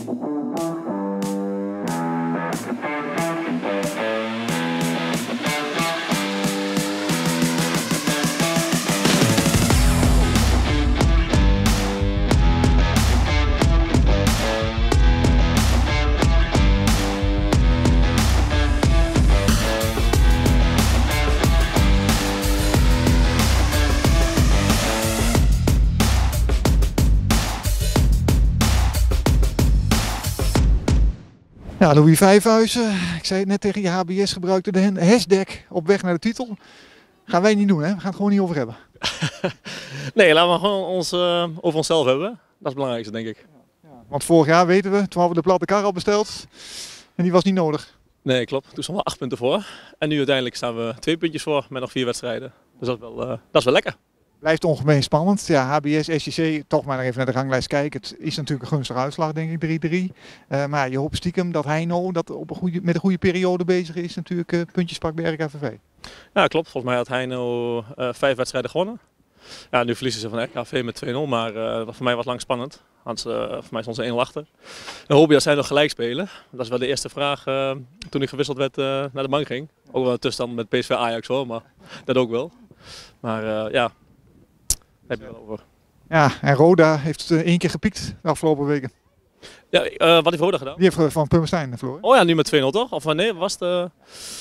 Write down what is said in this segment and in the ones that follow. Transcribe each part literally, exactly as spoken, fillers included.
Ja, Louis Vijfhuizen, ik zei het net tegen je, H B S gebruikte de hashtag op weg naar de titel. Gaan wij niet doen, hè? We gaan het gewoon niet over hebben. Nee, laten we gewoon ons, uh, over onszelf hebben. Dat is het belangrijkste, denk ik. Ja, want vorig jaar weten we, toen hadden we de platte kar al besteld en die was niet nodig. Nee, klopt. Toen stonden we acht punten voor. En nu uiteindelijk staan we twee puntjes voor met nog vier wedstrijden. Dus dat is wel, uh, dat is wel lekker. Blijft ongemeen spannend. Ja, H B S, S J C, toch maar even naar de ranglijst kijken. Het is natuurlijk een gunstige uitslag, denk ik, drie drie. Uh, maar je hoopt stiekem dat Heino dat op een goede, met een goede periode bezig is. Natuurlijk uh, puntjes pakt bij R K V V. Ja, klopt. Volgens mij had Heino uh, vijf wedstrijden gewonnen. Ja, nu verliezen ze van R K V V met twee nul, maar uh, voor mij was lang spannend. Hans, uh, voor mij stond ze één nul achter. Dan hoop je dat zij nog gelijk spelen. Dat is wel de eerste vraag uh, toen ik gewisseld werd uh, naar de bank ging. Ook wel een tussenstand met P S V Ajax hoor, maar dat ook wel. Maar uh, ja, daar heb je wel over. Ja, en Roda heeft uh, één keer gepiekt de afgelopen weken. Ja, uh, wat heeft Roda gedaan? Die heeft uh, van Purmerstein verloren. Oh ja, nu met twee nul toch? Of nee, was het... Uh,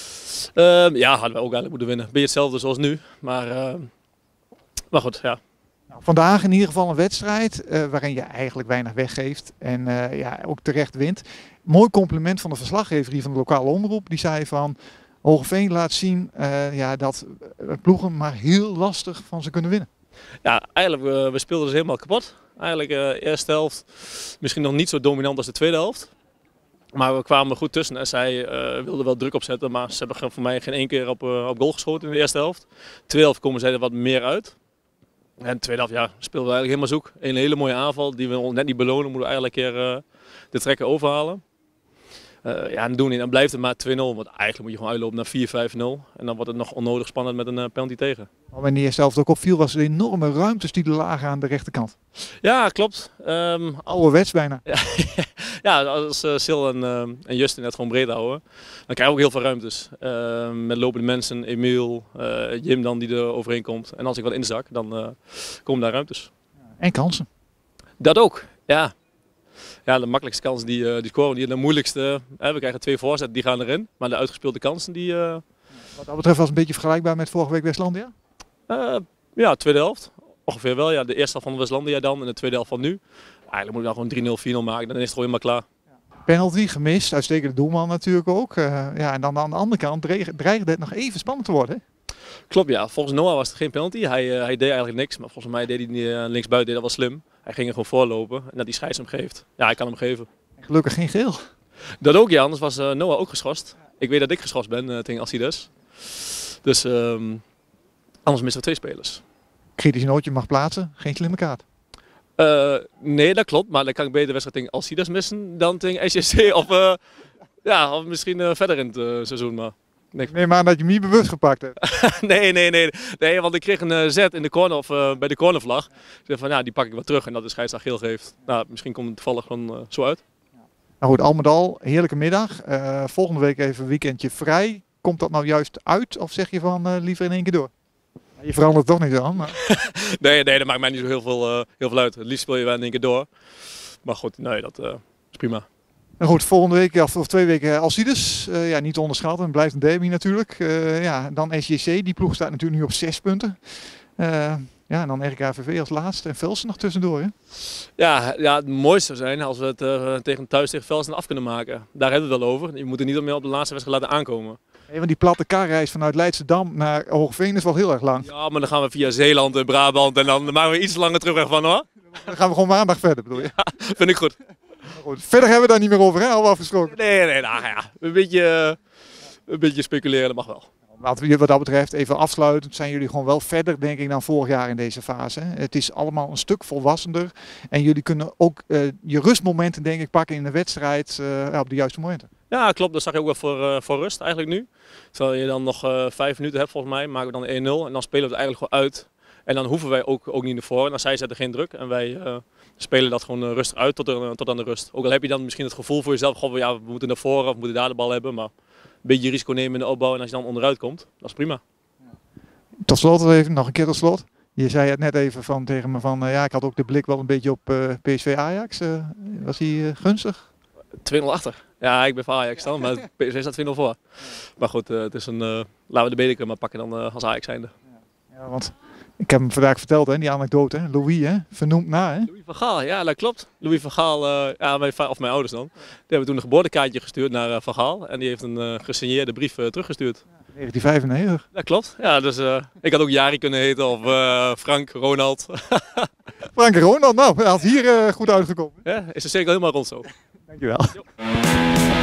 uh, ja, hadden we ook eigenlijk moeten winnen. Beetje hetzelfde zoals nu, maar, uh, maar goed, ja. Nou, vandaag in ieder geval een wedstrijd uh, waarin je eigenlijk weinig weggeeft en uh, ja, ook terecht wint. Mooi compliment van de verslaggever hier van de lokale omroep. Die zei van Hoogeveen laat zien uh, ja, dat ploegen maar heel lastig van ze kunnen winnen. Ja, eigenlijk uh, we speelden dus helemaal kapot. Eigenlijk de uh, eerste helft misschien nog niet zo dominant als de tweede helft. Maar we kwamen goed tussen en zij uh, wilden wel druk opzetten. Maar ze hebben voor mij geen één keer op, uh, op goal geschoten in de eerste helft. De tweede helft komen zij er wat meer uit. En de tweede helft ja, speelden we eigenlijk helemaal zoek. Een hele mooie aanval die we net niet belonen. Moeten we eigenlijk een keer uh, de trekker overhalen. Uh, ja, en doen niet. Dan blijft het maar twee nul. Want eigenlijk moet je gewoon uitlopen naar vier vijf nul. En dan wordt het nog onnodig spannend met een uh, penalty tegen. Maar wanneer je zelf ook opviel, was er enorme ruimtes die er lagen aan de rechterkant. Ja, klopt. Um, Ouderwets bijna. Ja, ja, als uh, Sil en, uh, en Justin het gewoon breed houden, dan krijg je ook heel veel ruimtes. Uh, met lopende mensen, Emiel, uh, Jim dan die er overheen komt. En als ik wat inzak, dan uh, komen daar ruimtes. En kansen. Dat ook, ja. Ja, de makkelijkste kansen die, uh, die scoren, die de moeilijkste. Uh, we krijgen twee voorzetten, die gaan erin. Maar de uitgespeelde kansen, die... Uh... Wat dat betreft was het een beetje vergelijkbaar met vorige week Westlandia? Uh, ja, tweede helft. Ongeveer wel, ja. De eerste helft van Westlandia dan en de tweede helft van nu. Eigenlijk moet je dan gewoon drie nul, vier nul maken, dan is het gewoon helemaal klaar. Penalty gemist, uitstekende doelman natuurlijk ook. Uh, ja, en dan aan de andere kant dreigde het nog even spannend te worden. Hè? Klopt, ja. Volgens Noah was het geen penalty. Hij, uh, hij deed eigenlijk niks, maar volgens mij deed hij uh, linksbuiten deed dat wel slim. Hij ging er gewoon voorlopen en dat die scheids hem geeft. Ja, hij kan hem geven. En gelukkig geen geel. Dat ook, ja. Anders was uh, Noah ook geschorst. Ik weet dat ik geschorst ben uh, tegen Alcides. Dus um, anders missen we twee spelers. Kritisch nootje mag plaatsen, geen slimme kaart. Uh, nee, dat klopt. Maar dan kan ik beter de wedstrijd tegen Alcides missen dan tegen S J C of, uh, ja, of misschien uh, verder in het uh, seizoen. Maar ik neem aan dat je hem niet bewust gepakt hebt. nee, nee, nee, nee. Want ik kreeg een uh, zet in de corner, of, uh, bij de cornervlag. Ik zei van, ja, die pak ik wel terug en dat de scheidsrechter geel geeft. Nou, misschien komt het toevallig gewoon uh, zo uit. Nou goed, al met al, heerlijke middag. Uh, volgende week even een weekendje vrij. Komt dat nou juist uit of zeg je van uh, liever in één keer door? Je verandert toch niet aan. Maar... nee, nee, dat maakt mij niet zo heel veel, uh, heel veel uit. Het liefst speel je wel in één keer door. Maar goed, nee, dat uh, is prima. Nou goed, volgende week of, of twee weken Alcides. Uh, ja, niet te onderschatten. Blijft een derby natuurlijk. Uh, ja, dan S J C. Die ploeg staat natuurlijk nu op zes punten. Uh, ja, en dan R K V V als laatste. En Velsen nog tussendoor. Hè? Ja, ja, het mooiste zou zijn als we het uh, tegen, thuis tegen Velsen af kunnen maken. Daar hebben we het wel over. Je moet er niet meer op de laatste wedstrijd laten aankomen. Hey, want die platte karreis vanuit Leidschendam naar Hoogeveen is wel heel erg lang. Ja, maar dan gaan we via Zeeland en Brabant en dan maken we iets langer terugweg van hoor. Dan gaan we gewoon maandag verder, bedoel je? Ja, vind ik goed. Goed. Verder hebben we daar niet meer over, hè? Al afgesproken. Nee, nee, nou ja, een beetje, een beetje speculeren, dat mag wel. Wat, wat dat betreft, even afsluitend, zijn jullie gewoon wel verder, denk ik, dan vorig jaar in deze fase. Hè? Het is allemaal een stuk volwassener. En jullie kunnen ook uh, je rustmomenten, denk ik, pakken in de wedstrijd uh, op de juiste momenten. Ja, klopt. Dat zag je ook wel voor, uh, voor rust eigenlijk nu. Terwijl je dan nog uh, vijf minuten hebt volgens mij, maken we dan één nul. En dan spelen we het eigenlijk gewoon uit. En dan hoeven wij ook, ook niet naar voren. En zij zetten geen druk en wij uh, spelen dat gewoon uh, rustig uit tot, er, tot aan de rust. Ook al heb je dan misschien het gevoel voor jezelf, goh, ja, we moeten naar voren of we moeten daar de bal hebben. Maar een beetje risico nemen in de opbouw en als je dan onderuit komt, dat is prima. Tot slot even, nog een keer tot slot. Je zei het net even van, tegen me van, uh, ja, ik had ook de blik wel een beetje op uh, P S V Ajax. Uh, was hij uh, gunstig? twee nul achter. Ja, ik ben van Ajax dan, maar P S V staat twee nul voor. Maar goed, uh, het is een, uh, laten we de beker maar pakken dan uh, als Ajax zijnde. Ja, want ik heb hem vandaag verteld, hè, die anekdote. Hè? Louis, hè? Vernoemd na. Hè? Louis van Gaal, ja, dat klopt. Louis van Gaal, uh, ja, mijn, of mijn ouders dan, die hebben toen een geboortekaartje gestuurd naar uh, Van Gaal. En die heeft een uh, gesigneerde brief uh, teruggestuurd. negentien vijfennegentig. Dat klopt. Ja, dus uh, ik had ook Jari kunnen heten of uh, Frank, Ronald. Frank en Ronald, nou, hij had hier uh, goed uitgekomen. Ja, is de cirkel helemaal rond zo. Dankjewel. Jo.